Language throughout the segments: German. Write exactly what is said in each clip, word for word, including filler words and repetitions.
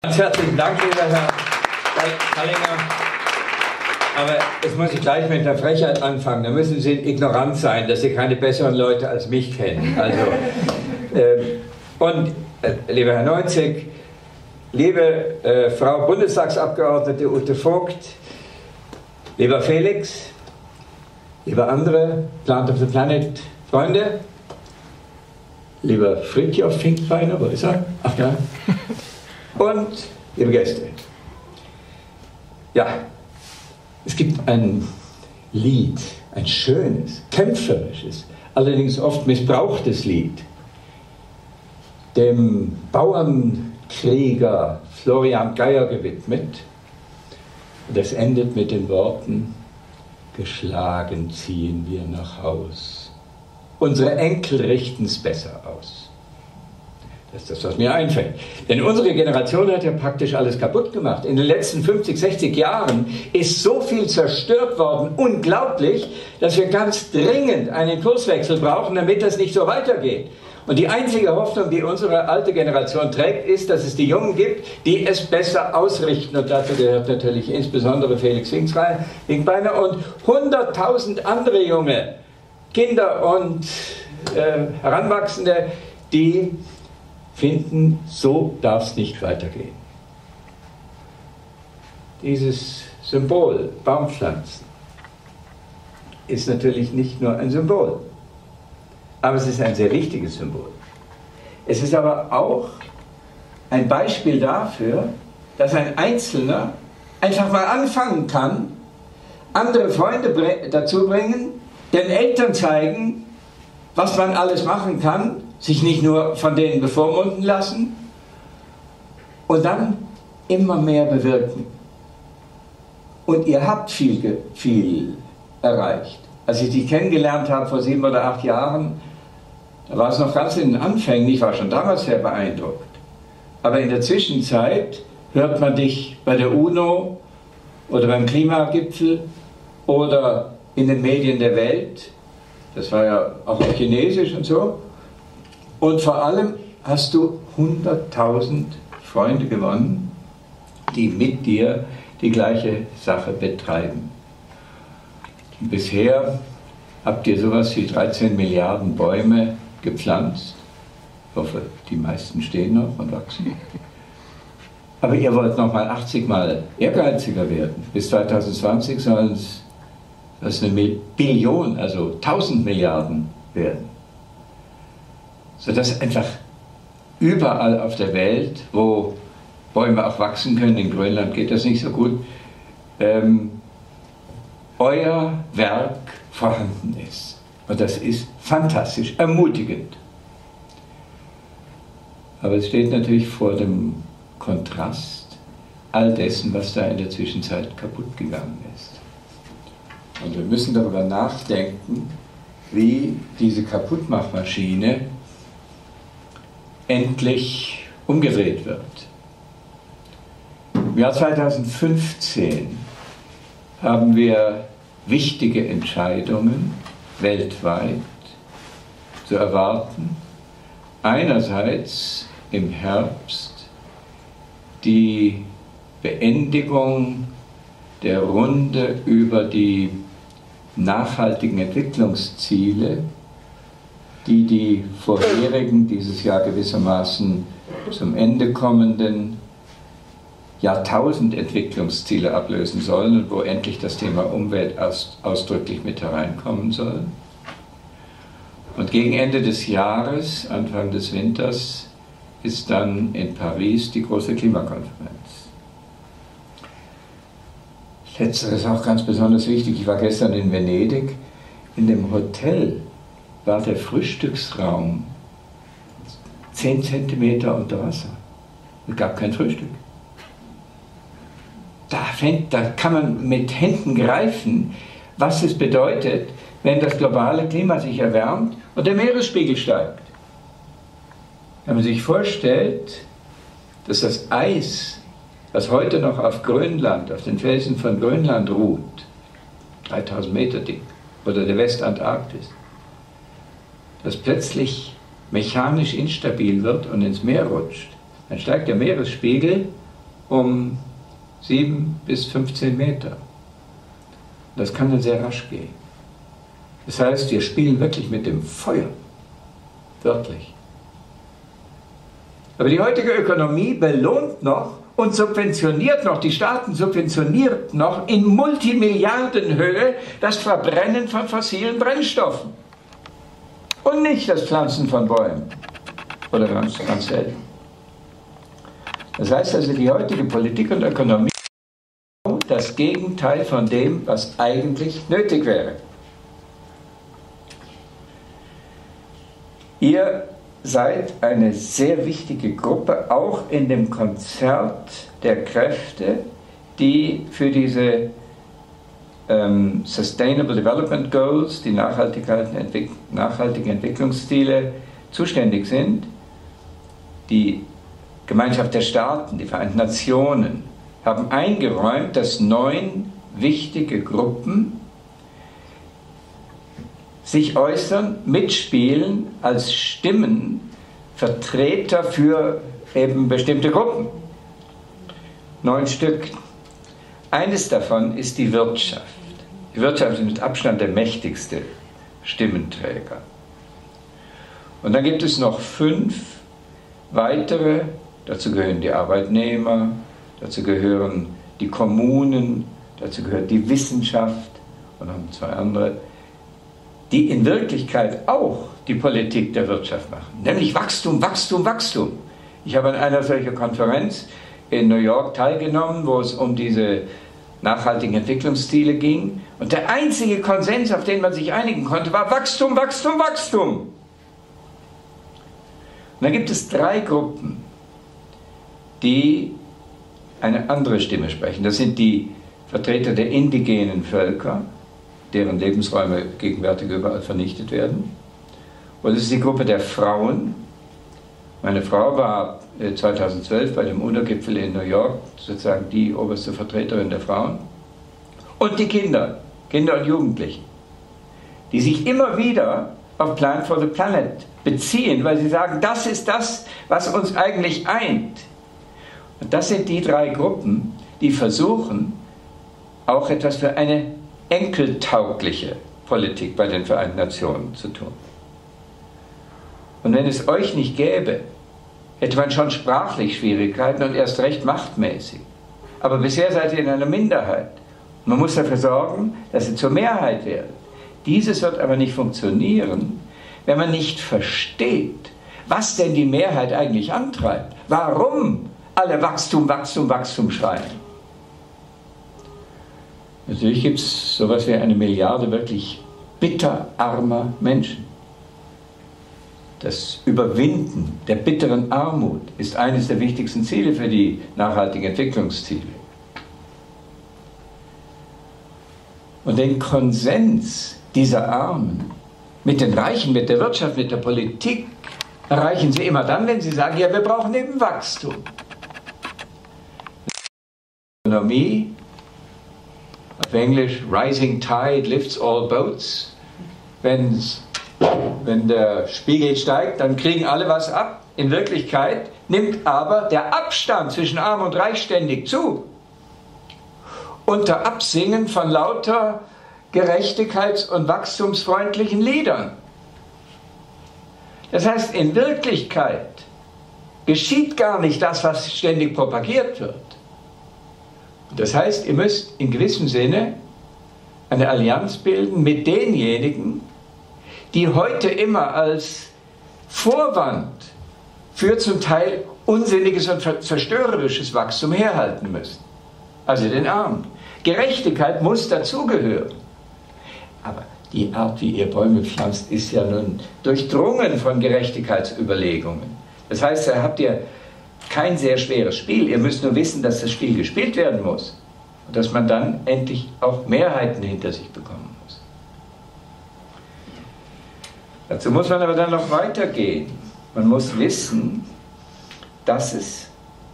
Ganz herzlichen Dank, lieber Herr Kallinger. Aber jetzt muss ich gleich mit der Frechheit anfangen. Da müssen Sie ignorant sein, dass Sie keine besseren Leute als mich kennen. Also, äh, und, äh, lieber Herr Neuzig, liebe äh, Frau Bundestagsabgeordnete Ute Vogt, lieber Felix, liebe andere Plant of the Planet Freunde, lieber Fridtjof Finkbeiner, wo ist er? Ach ja. Und liebe Gäste. Ja, es gibt ein Lied, ein schönes, kämpferisches, allerdings oft missbrauchtes Lied, dem Bauernkrieger Florian Geyer gewidmet. Und es endet mit den Worten: Geschlagen ziehen wir nach Haus. Unsere Enkel richten's besser aus. Das ist das, was mir einfällt. Denn unsere Generation hat ja praktisch alles kaputt gemacht. In den letzten fünfzig, sechzig Jahren ist so viel zerstört worden, unglaublich, dass wir ganz dringend einen Kurswechsel brauchen, damit das nicht so weitergeht. Und die einzige Hoffnung, die unsere alte Generation trägt, ist, dass es die Jungen gibt, die es besser ausrichten. Und dazu gehört natürlich insbesondere Felix Finkbeiner und hunderttausend andere junge Kinder und äh, Heranwachsende, die finden, so darf es nicht weitergehen. Dieses Symbol, Baumpflanzen, ist natürlich nicht nur ein Symbol, aber es ist ein sehr wichtiges Symbol. Es ist aber auch ein Beispiel dafür, dass ein Einzelner einfach mal anfangen kann, andere Freunde dazu bringen, den Eltern zeigen, was man alles machen kann, sich nicht nur von denen bevormunden lassen und dann immer mehr bewirken. Und ihr habt viel, viel erreicht. Als ich dich kennengelernt habe vor sieben oder acht Jahren, da war es noch ganz in den Anfängen, ich war schon damals sehr beeindruckt. Aber in der Zwischenzeit hört man dich bei der UNO oder beim Klimagipfel oder in den Medien der Welt. Das war ja auch auf Chinesisch und so. Und vor allem hast du hunderttausend Freunde gewonnen, die mit dir die gleiche Sache betreiben. Und bisher habt ihr sowas wie dreizehn Milliarden Bäume gepflanzt. Ich hoffe, die meisten stehen noch und wachsen. Aber ihr wollt noch mal achtzig Mal ehrgeiziger werden. Bis zweitausendzwanzig sollen es das ist eine Billion, also tausend Milliarden werden. Sodass einfach überall auf der Welt, wo Bäume auch wachsen können, in Grönland geht das nicht so gut, ähm, euer Werk vorhanden ist. Und das ist fantastisch, ermutigend. Aber es steht natürlich vor dem Kontrast all dessen, was da in der Zwischenzeit kaputt gegangen ist. Und wir müssen darüber nachdenken, wie diese Kaputtmachmaschine endlich umgedreht wird. Im Jahr zweitausendfünfzehn haben wir wichtige Entscheidungen weltweit zu erwarten. Einerseits im Herbst die Beendigung der Runde über die nachhaltigen Entwicklungsziele, die die vorherigen, dieses Jahr gewissermaßen zum Ende kommenden Jahrtausend-Entwicklungsziele ablösen sollen und wo endlich das Thema Umwelt aus, ausdrücklich mit hereinkommen soll. Und gegen Ende des Jahres, Anfang des Winters, ist dann in Paris die große Klimakonferenz. Letzteres ist auch ganz besonders wichtig. Ich war gestern in Venedig. In dem Hotel war der Frühstücksraum zehn Zentimeter unter Wasser. Es gab kein Frühstück. Da, da kann man mit Händen greifen, was es bedeutet, wenn das globale Klima sich erwärmt und der Meeresspiegel steigt. Wenn man sich vorstellt, dass das Eis, was heute noch auf Grönland, auf den Felsen von Grönland ruht, dreitausend Meter dick, oder der Westantarktis, das plötzlich mechanisch instabil wird und ins Meer rutscht, dann steigt der Meeresspiegel um sieben bis fünfzehn Meter. Das kann dann sehr rasch gehen. Das heißt, wir spielen wirklich mit dem Feuer. Wörtlich. Aber die heutige Ökonomie belohnt noch und subventioniert noch, die Staaten subventioniert noch in Multimilliardenhöhe das Verbrennen von fossilen Brennstoffen. Und nicht das Pflanzen von Bäumen. Oder ganz, ganz selten. Das heißt also, die heutige Politik und Ökonomie ist das Gegenteil von dem, was eigentlich nötig wäre. Ihr seid eine sehr wichtige Gruppe, auch in dem Konzert der Kräfte, die für diese ähm, Sustainable Development Goals, die Entwick nachhaltigen Entwicklungsziele, zuständig sind. Die Gemeinschaft der Staaten, die Vereinten Nationen, haben eingeräumt, dass neun wichtige Gruppen sich äußern, mitspielen als Stimmen, Vertreter für eben bestimmte Gruppen. Neun Stück. Eines davon ist die Wirtschaft. Die Wirtschaft ist mit Abstand der mächtigste Stimmenträger. Und dann gibt es noch fünf weitere, dazu gehören die Arbeitnehmer, dazu gehören die Kommunen, dazu gehört die Wissenschaft und noch zwei andere, die in Wirklichkeit auch die Politik der Wirtschaft machen, nämlich Wachstum, Wachstum, Wachstum. Ich habe an einer solchen Konferenz in New York teilgenommen, wo es um diese nachhaltigen Entwicklungsziele ging, und der einzige Konsens, auf den man sich einigen konnte, war Wachstum, Wachstum, Wachstum. Und dann gibt es drei Gruppen, die eine andere Stimme sprechen. Das sind die Vertreter der indigenen Völker, deren Lebensräume gegenwärtig überall vernichtet werden. Und es ist die Gruppe der Frauen. Meine Frau war zweitausendzwölf bei dem UNO-Gipfel in New York sozusagen die oberste Vertreterin der Frauen. Und die Kinder, Kinder und Jugendlichen, die sich immer wieder auf Plan for the Planet beziehen, weil sie sagen, das ist das, was uns eigentlich eint. Und das sind die drei Gruppen, die versuchen, auch etwas für eine enkeltaugliche Politik bei den Vereinten Nationen zu tun. Und wenn es euch nicht gäbe, hätte man schon sprachlich Schwierigkeiten und erst recht machtmäßig. Aber bisher seid ihr in einer Minderheit. Man muss dafür sorgen, dass ihr zur Mehrheit werdet. Dieses wird aber nicht funktionieren, wenn man nicht versteht, was denn die Mehrheit eigentlich antreibt. Warum alle Wachstum, Wachstum, Wachstum schreien. Natürlich gibt es sowas wie eine Milliarde wirklich bitterarmer Menschen. Das Überwinden der bitteren Armut ist eines der wichtigsten Ziele für die nachhaltigen Entwicklungsziele. Und den Konsens dieser Armen mit den Reichen, mit der Wirtschaft, mit der Politik erreichen sie immer dann, wenn sie sagen, ja, wir brauchen eben Wachstum. Ökonomie, auf Englisch, rising tide lifts all boats. Wenn's, wenn der Spiegel steigt, dann kriegen alle was ab. In Wirklichkeit nimmt aber der Abstand zwischen Arm und Reich ständig zu. Unter Absingen von lauter gerechtigkeits- und wachstumsfreundlichen Liedern. Das heißt, in Wirklichkeit geschieht gar nicht das, was ständig propagiert wird. Das heißt, ihr müsst in gewissem Sinne eine Allianz bilden mit denjenigen, die heute immer als Vorwand für zum Teil unsinniges und zerstörerisches Wachstum herhalten müssen. Also den Armen. Gerechtigkeit muss dazugehören. Aber die Art, wie ihr Bäume pflanzt, ist ja nun durchdrungen von Gerechtigkeitsüberlegungen. Das heißt, da habt ihr kein sehr schweres Spiel. Ihr müsst nur wissen, dass das Spiel gespielt werden muss. Und dass man dann endlich auch Mehrheiten hinter sich bekommen muss. Dazu muss man aber dann noch weitergehen. Man muss wissen, dass es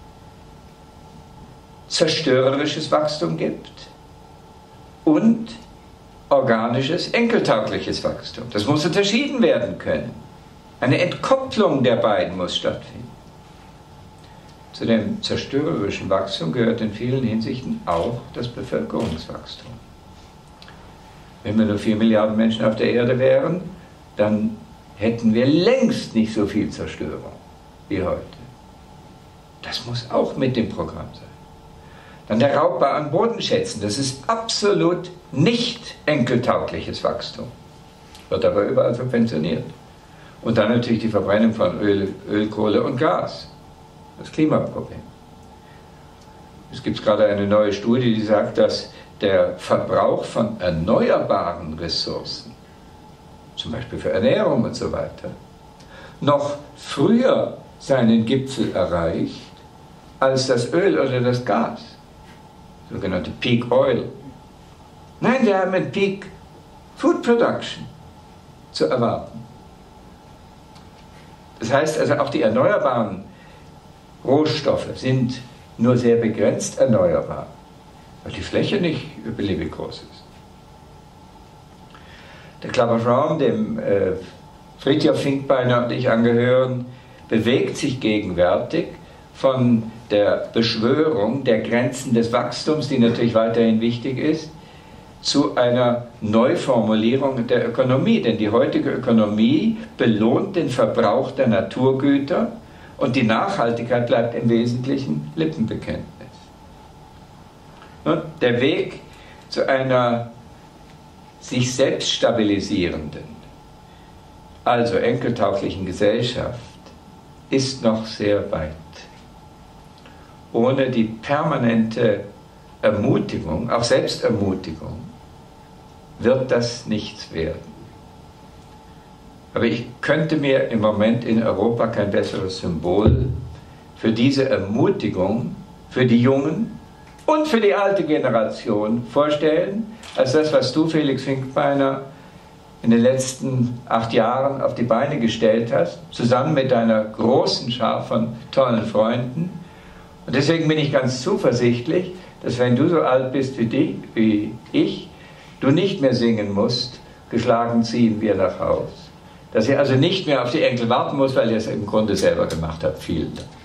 zerstörerisches Wachstum gibt und organisches, enkeltaugliches Wachstum. Das muss unterschieden werden können. Eine Entkopplung der beiden muss stattfinden. zu dem zerstörerischen Wachstum gehört in vielen Hinsichten auch das Bevölkerungswachstum. Wenn wir nur vier Milliarden Menschen auf der Erde wären, dann hätten wir längst nicht so viel Zerstörung wie heute. Das muss auch mit dem Programm sein. Dann der Raubbau an Bodenschätzen. Das ist absolut nicht enkeltaugliches Wachstum. Wird aber überall subventioniert. Und dann natürlich die Verbrennung von Öl, Öl, Kohle und Gas. Das Klimaproblem. Es gibt gerade eine neue Studie, die sagt, dass der Verbrauch von erneuerbaren Ressourcen, zum Beispiel für Ernährung und so weiter, noch früher seinen Gipfel erreicht als das Öl oder das Gas, sogenannte Peak Oil. Nein, wir haben ein Peak Food Production zu erwarten. Das heißt also, auch die erneuerbaren Rohstoffe sind nur sehr begrenzt erneuerbar, weil die Fläche nicht beliebig groß ist. Der Clapeyron, dem äh, Fridtjof Finkbeiner und ich angehören, bewegt sich gegenwärtig von der Beschwörung der Grenzen des Wachstums, die natürlich weiterhin wichtig ist, zu einer Neuformulierung der Ökonomie. Denn die heutige Ökonomie belohnt den Verbrauch der Naturgüter und die Nachhaltigkeit bleibt im Wesentlichen Lippenbekenntnis. Und der Weg zu einer sich selbst stabilisierenden, also enkeltauglichen Gesellschaft ist noch sehr weit. Ohne die permanente Ermutigung, auch Selbstermutigung, wird das nichts werden. Aber ich könnte mir im Moment in Europa kein besseres Symbol für diese Ermutigung, für die Jungen und für die alte Generation vorstellen, als das, was du, Felix Finkbeiner, in den letzten acht Jahren auf die Beine gestellt hast, zusammen mit deiner großen Schar von tollen Freunden. Und deswegen bin ich ganz zuversichtlich, dass wenn du so alt bist wie, die, wie ich, du nicht mehr singen musst, geschlagen ziehen wir nach Haus. Dass ihr also nicht mehr auf die Enkel warten musst, weil ihr es im Grunde selber gemacht habt. Vielen Dank.